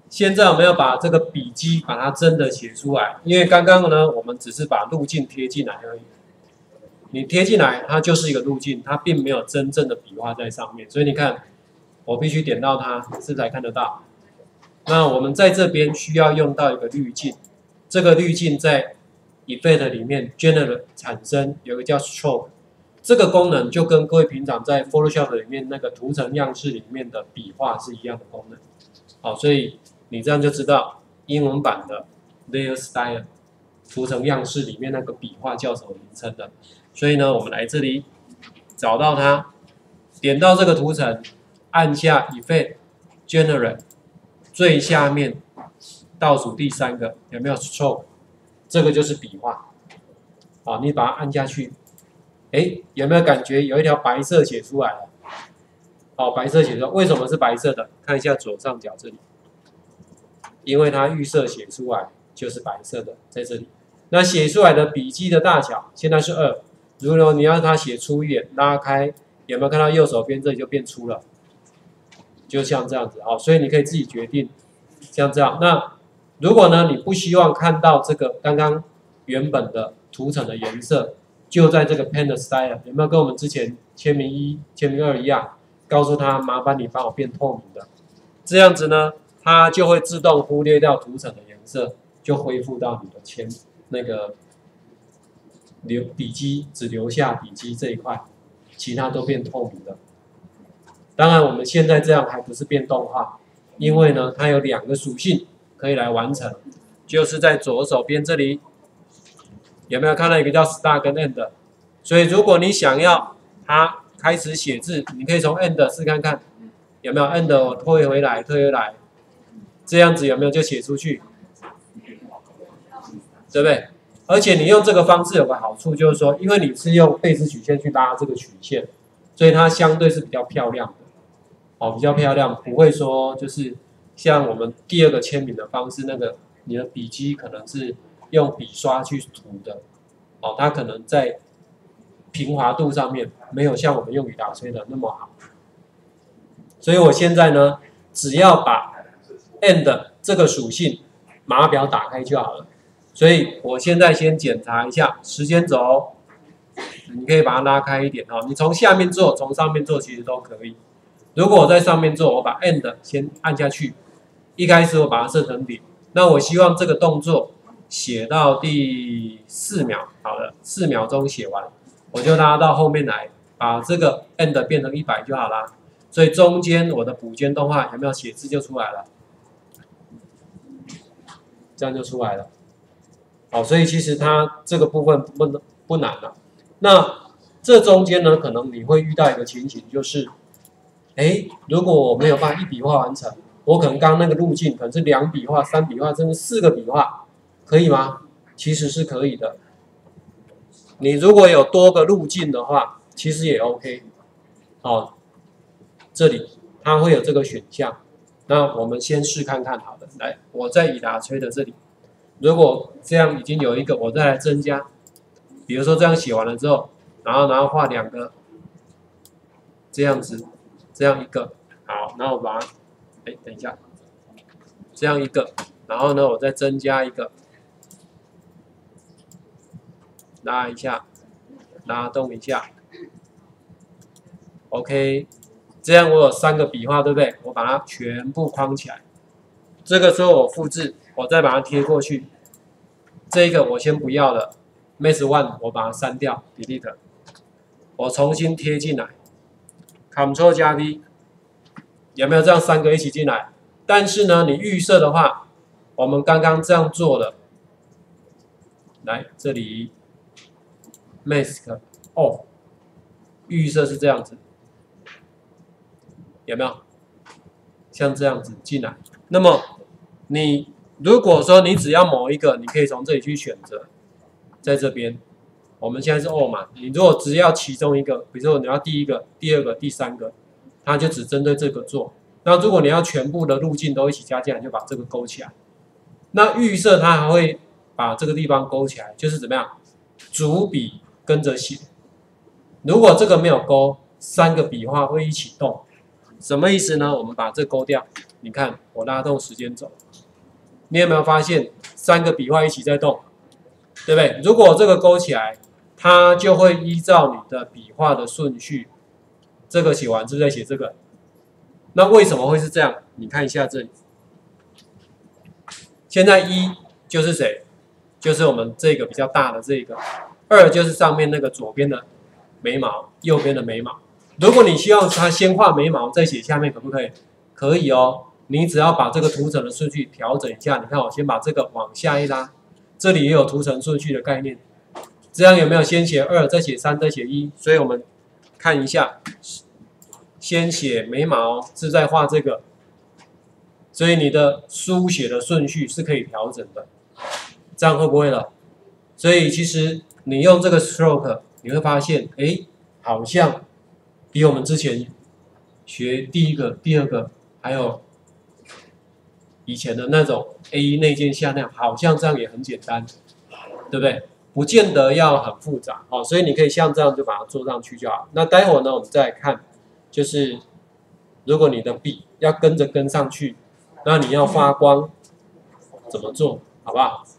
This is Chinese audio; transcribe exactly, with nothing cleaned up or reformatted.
现在我们要把这个笔记把它真的写出来，因为刚刚呢，我们只是把路径贴进来而已。你贴进来，它就是一个路径，它并没有真正的笔画在上面。所以你看，我必须点到它，是才看得到。那我们在这边需要用到一个滤镜，这个滤镜在 Effect 里面 Generate 产生有个叫 Stroke， 这个功能就跟各位平常在 Photoshop 里面那个图层样式里面的笔画是一样的功能。好，所以你这样就知道英文版的 Layer Style 图层样式里面那个笔画叫什么名称的。所以呢，我们来这里找到它，点到这个图层，按下 Effect Generate， 最下面倒数第三个有没有 Stroke？ 这个就是笔画。好，你把它按下去，哎，有没有感觉有一条白色写出来了？好，白色写出来，为什么是白色的？看一下左上角这里，因为它预设写出来就是白色的，在这里。那写出来的笔记的大小现在是二，如果你要它写粗一点，拉开，有没有看到右手边这里就变粗了？就像这样子，好，所以你可以自己决定，像这样。那如果呢，你不希望看到这个刚刚原本的图层的颜色，就在这个 Pen Style， 有没有跟我们之前签名一、签名二一样？告诉他，麻烦你帮我变透明的，这样子呢，它就会自动忽略掉图层的颜色，就恢复到你的签那个留笔记，只留下笔记这一块，其他都变透明的。当然，我们现在这样还不是变动画，因为呢，它有两个属性可以来完成，就是在左手边这里，有没有看到一个叫 Start 跟 End？ 所以如果你想要它开始写字，你可以从 End 试看看，有没有 End 我推回来，推回来，这样子有没有就写出去，对不对？而且你用这个方式有个好处，就是说，因为你是用贝氏曲线去拉这个曲线，所以它相对是比较漂亮的，哦，比较漂亮，不会说就是像我们第二个签名的方式，那个你的笔记可能是用笔刷去涂的，哦，它可能在平滑度上面没有像我们用雨打吹的那么好，所以我现在呢，只要把 end 这个属性码表打开就好了。所以我现在先检查一下时间轴，你可以把它拉开一点哦。你从下面做，从上面做其实都可以。如果我在上面做，我把 end 先按下去，一开始我把它设成零，那我希望这个动作写到第四秒，好了，四秒钟写完。我就拉到后面来，把这个 end 变成一百就好啦。所以中间我的补间动画有没有写字就出来了，这样就出来了。好，所以其实它这个部分不不难了。那这中间呢，可能你会遇到一个情形，就是，哎，如果我没有办法一笔画完成，我可能刚刚那个路径可能是两笔画、三笔画，甚至四个笔画，可以吗？其实是可以的。你如果有多个路径的话，其实也 OK。哦，这里它会有这个选项。那我们先试看看好了。来，我在以达吹的这里，如果这样已经有一个，我再来增加。比如说这样写完了之后，然后然后画两个，这样子，这样一个，好，然后我把它，哎，等一下，这样一个，然后呢，我再增加一个。拉一下，拉动一下 ，OK， 这样我有三个笔画，对不对？我把它全部框起来。这个时候我复制，我再把它贴过去。这个我先不要了 ，Max One 我把它删掉 ，Delete。我重新贴进来 ，Ctrl 加 V， 有没有这样三个一起进来？但是呢，你预设的话，我们刚刚这样做了，来这里。Mask Off， 预设是这样子，有没有？像这样子进来。那么你如果说你只要某一个，你可以从这里去选择，在这边，我们现在是 All 嘛，你如果只要其中一个，比如说你要第一个、第二个、第三个，它就只针对这个做。那如果你要全部的路径都一起加进来，就把这个勾起来。那预设它还会把这个地方勾起来，就是怎么样？主笔跟着写，如果这个没有勾，三个笔画会一起动， 什么意思呢？我们把这勾掉，你看我拉动时间轴，你有没有发现三个笔画一起在动，对不对？如果这个勾起来，它就会依照你的笔画的顺序，这个写完是不是在写这个？那为什么会是这样？你看一下这里，现在一就是谁？就是我们这个比较大的这个，二就是上面那个左边的眉毛，右边的眉毛。如果你希望它先画眉毛，再写下面，可不可以？可以哦。你只要把这个图层的顺序调整一下。你看，我先把这个往下一拉，这里也有图层顺序的概念。这样有没有先写二，再写三，再写一？所以我们看一下，先写眉毛是在画这个，所以你的书写的顺序是可以调整的。这样会不会了？所以其实你用这个 stroke， 你会发现，哎，好像比我们之前学第一个、第二个，还有以前的那种 A 一 内建下那样，好像这样也很简单，对不对？不见得要很复杂哦，所以你可以像这样就把它做上去就好。那待会儿呢，我们再来看，就是如果你的笔要跟着跟上去，那你要发光怎么做，好不好？